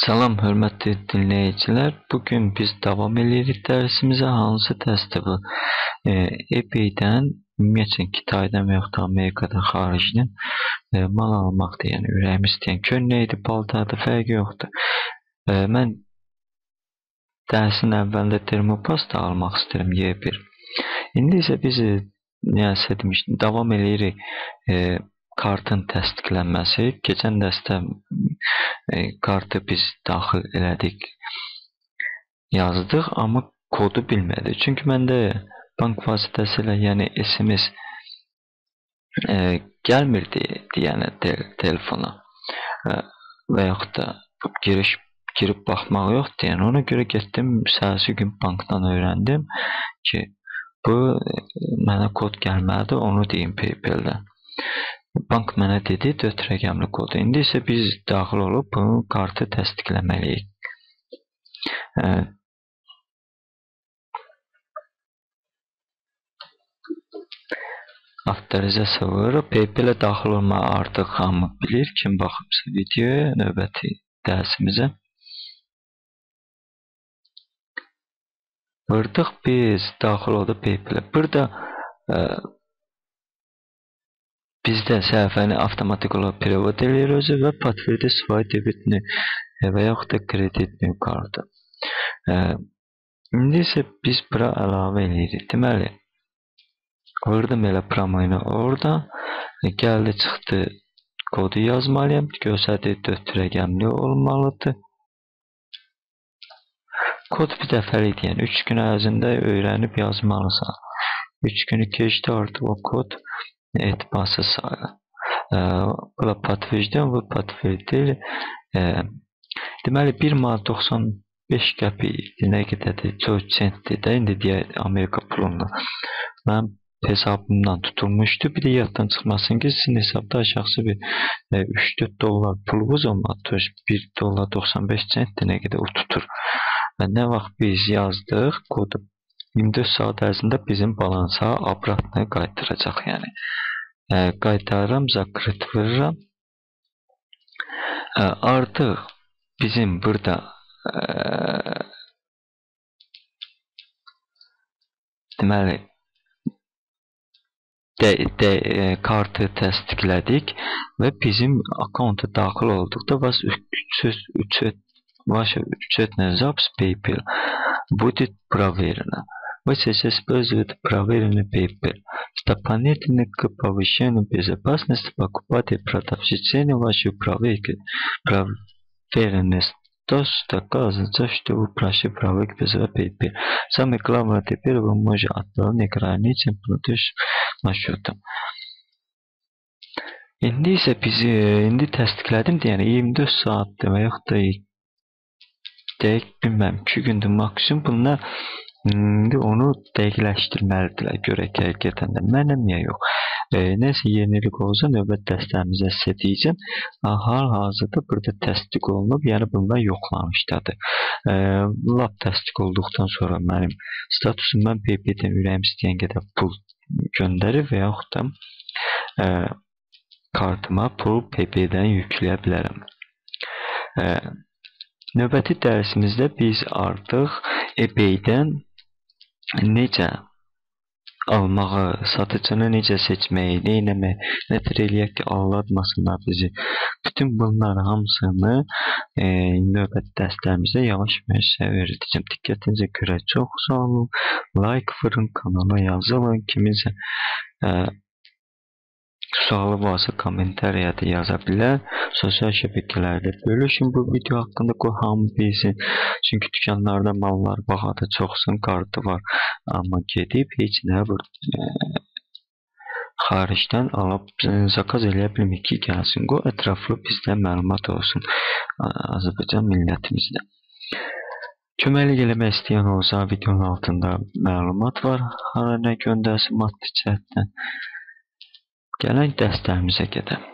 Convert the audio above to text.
Salam, hörmətli dinləyicilər. Bugün biz davam edirik dərsimizə. Hansı dəstə bu? eBay-dən, ümumiyyətlə Kitaydan və yaxud da Amerikadan xaricdən mal almaqdır. Yəni ürəyimiz istəyən köynəkdir, paltardır, fərqi yoxdur. Mən dərsin əvvəlində termopasta almaq istəyirəm Y1. İndi isə biz nəsə demişdim, davam edirik. Kartın təsdiqlənməsi. Keçən dərsdə kartı biz daxil elədik, yazdıq, amma kodu bilmədik. Çünki məndə bank vasitəsilə, yəni SMS gəlmirdi, yəni telefona və yaxud da girib baxmaq yoxdur. Yəni ona görə getdim, səhərsi gün bankdan öyrəndim ki, bu mənə kod gəlməlidir, onu deyim PayPal-dən. Bank mənə dedi 4 rəqəmli kodu. İndi isə biz daxil olub bu kartı təsdiqləməliyik. Avtorizasiya vurur. PayPal-ə daxil olmağı artıq hamı bilir. Kim baxıbsa videoya, növbəti dərsimizə. Vurdıq, biz daxil olduq PayPal-ə. Burada bizdə səhifəni avtomatik olaraq perevod eləyir özü və patvirdi svay debitini və yaxud da kreditini kartı. İndi isə biz bura əlavə eləyirik. Deməli, vurdum elə promoyunu orada. Gəldi, çıxdı, kodu yazmalıyam. Göstərdi 4 rəqəmli olmalıdır. Kod bir dəfəlik, yəni 3 gün ərzində öyrənib yazmalısan. 3 günü keçdi, artıq o kod etibarsız sayılır. Bu da patvirdim, bu patvirdir. Deməli 1 manat 95 qəpik nə qədərdir? 4 sentdir də, indi deyək Amerika pulunda. Mənim hesabımdan tutulmuşdu. Bir də yaddan çıxmasın ki, sizin hesabda aşağısı bir 3-4 dollar pulunuz olmadı. 1 dollar 95 sentdir, nə qədər o tutur. Və nə vaxt biz yazdıq kodu, 24 saat ərzində bizim balansa obratını qaytaracaq. Yəni qaytarıram, zakrit vururam. Artıq bizim burada deməli kartı təsdiqlədik və bizim akkonta daxil olduqda учетная запись PayPal будет проверена. Вы сейчас используете проверенный PayPal. Дополнительно к повышению безопасности покупателей продавщицами вашей проверенность. То, что оказывается, что вы прошли проверку без PayPal. Самое главное, теперь вы можете отправить неограниченный платеж маршрутом. İndi isə bizi təsdiqlədim, yəni 24 saatdır və yaxud da dəqiq bilməm 2 gündür maksimum. Bunlar indi onu dəqiqləşdirməlidirlər, görək həqiqətən də mənəm ya yox. Nəsə yenilik olsa növbət dəstəmizə sizə deyəcəm. Hal-hazırda burada təsdiq olunub, yəni bunlar yoxlanışdadır. Lap təsdiq olduqdan sonra mənim statusum, mən PayPal-dən ürəyim istəyən qədər pul göndərir və yaxud da kartıma pul PayPal-dən yükləyə bilərəm. Növbəti dərsimizdə biz artıq eBay-dən necə almağı, satıcını necə seçməyi, nə eləmək, nətər eləyək ki, aldatmasınlar bizi. Bütün bunların hamısını növbəti dərslərimizdə yavaş-yavaş sizə öyrədəcəm. Diqqətinizə görə çox sağ olun. Like vurun, kanala yazılın. Kiminsə sualı varsa kommentariyada yaza bilər. Sosial şəbəkələrdə bölüşün bu video haqqında, qoy hamı bilsin. Çünki dükanlarda mallar baxada çoxsun, kartı var. Amma gedib heç nə xaricdən alıb zakaz eləyə bilmir ki, gəlsin. Qoy ətraflı bizdə məlumat olsun Azərbaycan millətimizdə. Köməklik eləmək istəyən olsa videonun altında məlumat var. Hara nə göndərsin maddi cəhətdən. Gələk dərslərimizə gedək.